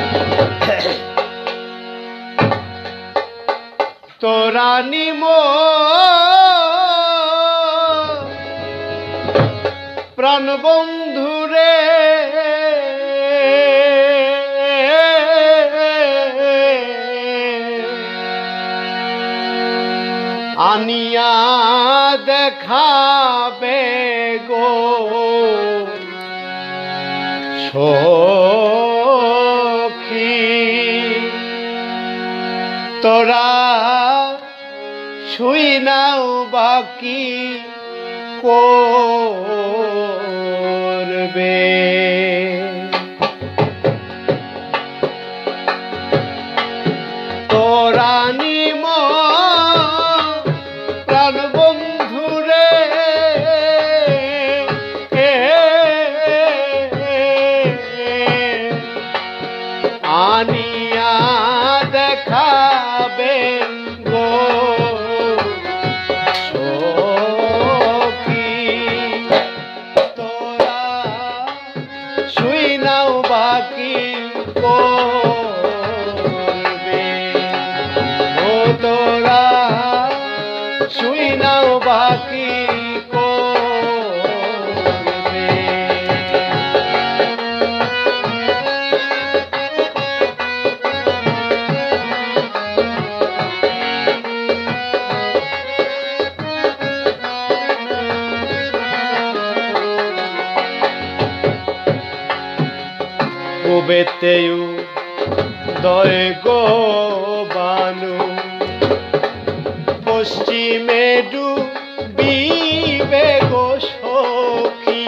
তোরা নিম প্রাণ বন্ধুরে আনিয়া দেখাবে গো সখী তোরা শুই নাও বাকি করবে তোরা নিম প্রাণ বন্ধুরে আনিয়া দেখাবে গো সখী তোরা শুই নাও বাকি করবে ও তোরা শুই নাও বাকি করবে বেতেউ দয় গো বানু পশ্চিমে ডুবিবে গো সখী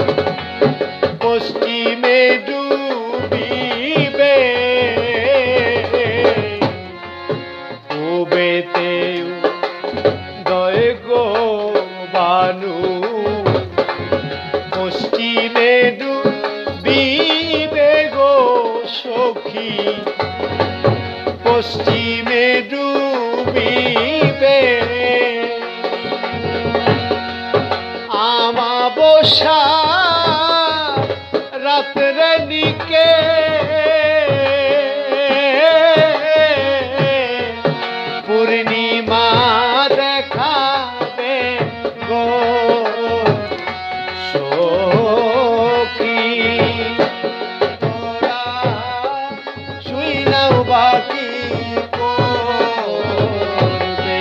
পশ্চিমে ডুবিবে বেতেউ দয় গো বানু পশ্চিমে ডুবিবে সখী পশ্চিমে ডুবিবে আমাবস্যা রাত্রে নিকে পূর্ণিমা দেখাবে গো সখী বাকি করবে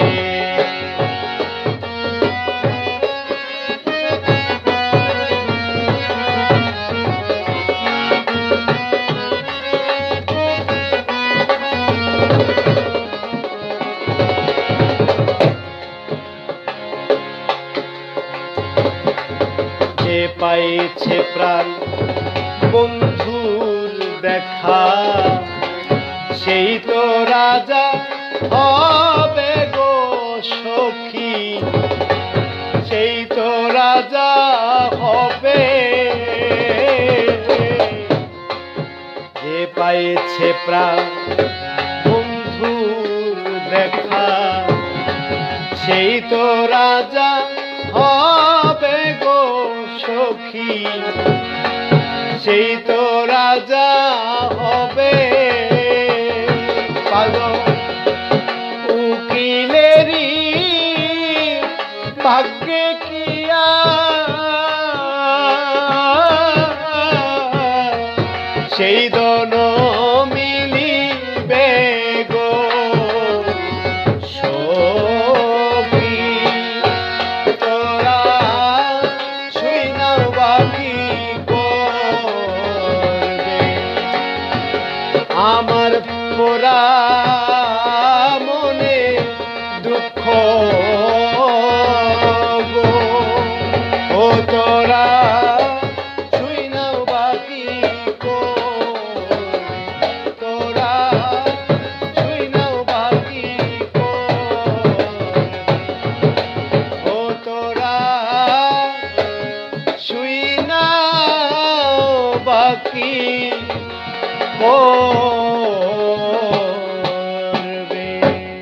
যে পাইছে প্রাণ বন্ধুর দেখা সেই তো রাজা হবে গো সখী সেই তো রাজা হবে যে পাইছে প্রাণ বন্ধুর দেখা সেই তো রাজা হবে গো সখী সেই তো রাজা হবে উকিলেরি ভাগ্যে কিয়া সেই দন মিলিবে গো সখী তোরা শুই নাও বাকি করবে আমার পোড়া মনে দুঃখ গো ও তোরা শুই নাও বাকি তোরা শুই নাও বাকি ও তোরা শুই নাও বাকি